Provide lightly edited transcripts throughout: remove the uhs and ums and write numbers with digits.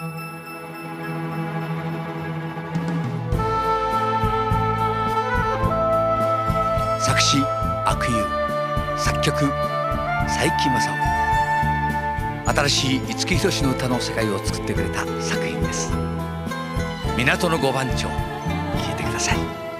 作詞阿久悠、作曲佐伯正夫。新しい五木ひろしの歌の世界を作ってくれた作品です。港の五番町、聴いてください。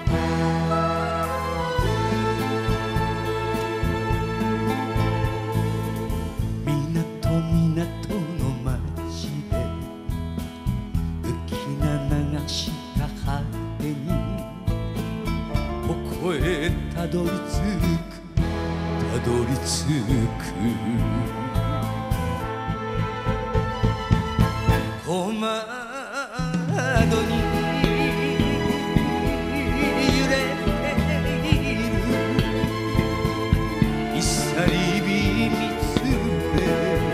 港の町で浮きが流した果てにここへたどり着く小窓に揺れている一切日見つめ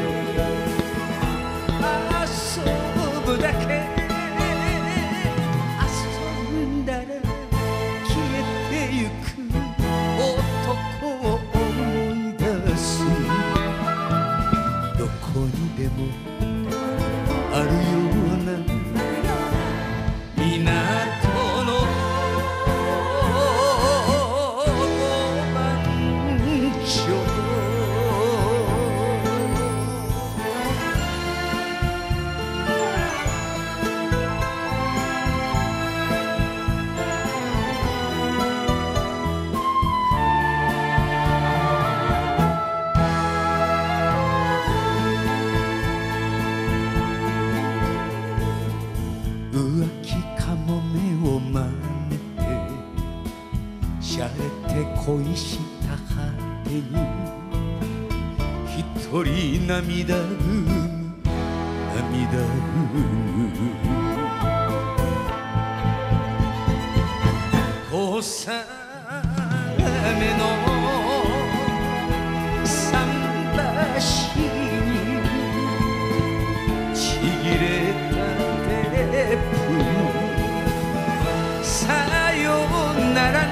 遊ぶだけ遊んだら消えてゆく男を思い出す。どこにでもあるような港の五番町。浮気かもめを真似てしゃれて恋した果てに一人涙ぐむ小雨の桟橋にちぎれテープさよならの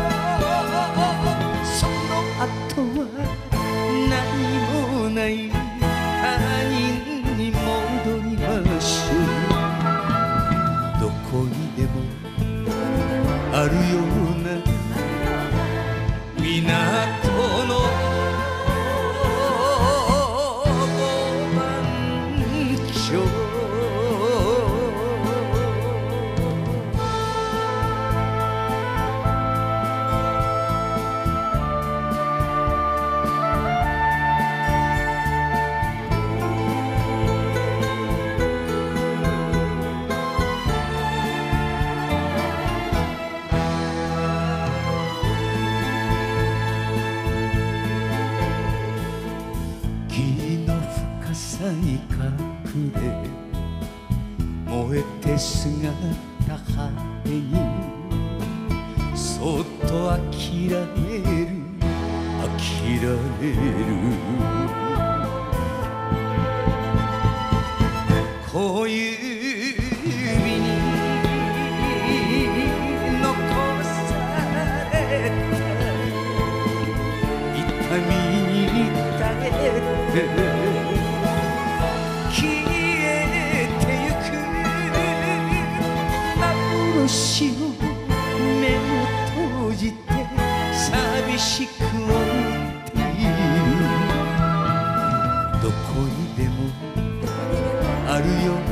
その後は何もない他人に戻りましょう。どこにでもあるような港の五番町。霧の深さに隠れ燃えてすがった果てにそっと諦める小指に残された痛みに耐えて消えてゆく幻の目を閉じて寂しく思っている。どこにでもあるよ